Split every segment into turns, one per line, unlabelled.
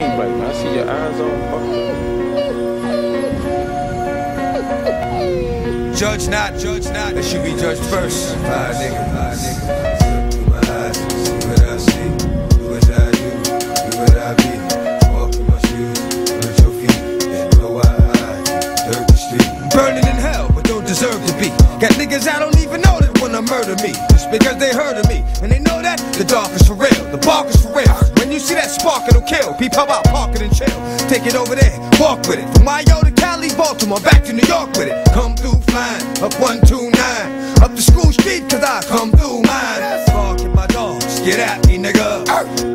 Right, I see your eyes on fire.
Judge not, that should be judged first. Fire nigga. Through my eyes, see what I see, do what I do what I be. Walk in my shoes, hurt your feet, and know why I dirt the street. Burning in hell, but don't deserve to be. Got niggas I don't even know that wanna murder me, just because they heard of me. And they know that the dark is for real, the bark is for real. When you see that spark, it'll kill. Peep how about park it and chill. Take it over there, walk with it. From Mayo to Cali, Baltimore, back to New York with it. Come through flying, up 129. Up the school street, cause I come through mine. Barking my dogs, get at me, nigga.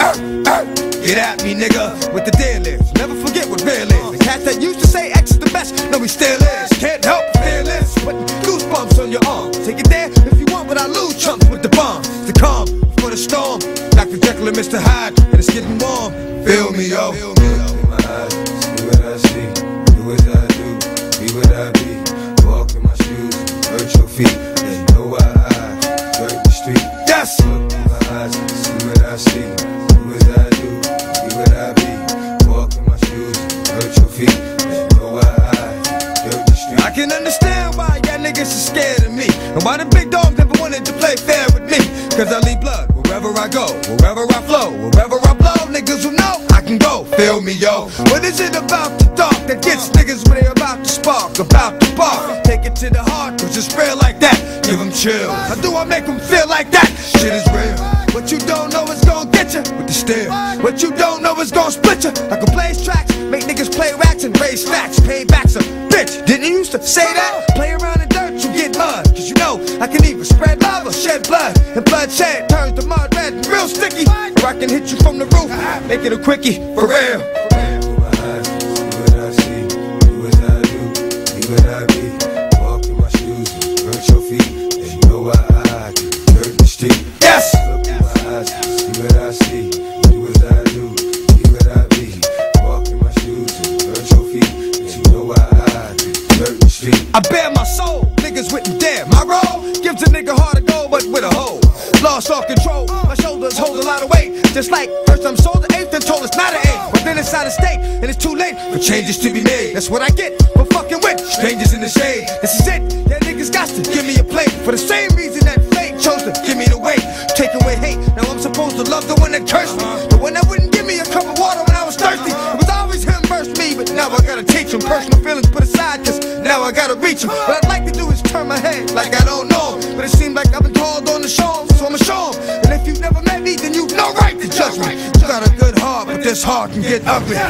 Get at me, nigga. With the deal is, never forget what real is. The cats that used to say X is the best, no, he still is. Can't help fearless, putting goosebumps on your arm. Take it there if you want, but I lose chumps with the bomb. The calm before the storm. Dr. Jekyll and Mr. Hyde, and it's getting warm. Feel me, yo. Feel me, yo. In my eyes, see what I see, do what I do, be what I be. Walk in my shoes, hurt your feet, and know why I dirt the street. Yes. Look in my eyes, see what I see, do what I do, be what I be. Walk in my shoes, hurt your feet, and know why I dirt the street. I can understand why y'all niggas are scared of me, and why the big dogs never wanted to play fair with me. Cause I leave blood wherever I go, wherever I flow, wherever I blow. Niggas who know I can go, feel me, yo. What is it about the dark that gets niggas when they about to spark, about to bark? Take it to the heart, cause it's real like that. Give them chills. How do I make them feel like that? Shit is real. What you don't know is gonna get you with the steel. What you don't know is gonna split you. I can blaze tracks, make niggas play racks and raise stacks. Payback's a bitch. Didn't you used to say that? Play around in dirt, you get mud. Cause you know I can either spread love or shed blood. And bloodshed turns the mud red and real sticky. Or I can hit you from the roof, make it a quickie, for real. Through my eyes, see what I see, do what I do, be what I be. Walk in my shoes, hurt your feet, and you know why I dirt the street. Yes! Look in my eyes, see what I see, do what I do, be what I be. Walk in my shoes, hurt your feet, and you know why I dirt the street. I bear my soul, niggas wouldn't dare. My role gives a nigga hard to go, but with a hole. Lost all control, my shoulders hold a lot of weight. Just like first I'm sold the eighth and told it's not an eight. But then it's out of state and it's too late for changes to be made. That's what I get for fucking with strangers in the shade. This is it, yeah, niggas got to give me a plate. For the same reason that fate chose to give me the weight. Take away hate, now I'm supposed to love the one that cursed me. The one that wouldn't give me a cup of water when I was thirsty. It was always him versus me, but now I gotta teach him. Personal feelings put aside, cause now I gotta reach him. What I'd like to do is turn my head like I don't know him. But it seems like I've been called on the show, so I'ma show him. And if you've never met me, then you've no right to judge me. You got a good heart, but this heart can get ugly. See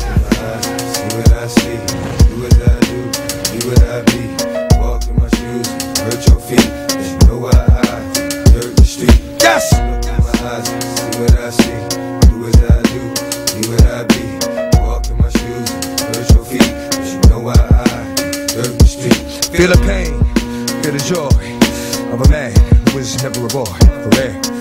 what I see, do what I do, be what I be. Walk in my shoes, hurt your feet, and you know why I dirt the street. Yes! Look in my eyes, see what I see, do what I do, be what I be. Walk in my shoes, hurt your feet, and you know why I dirt the street. Feel the pain, feel the joy of a man who was never a boy, for real.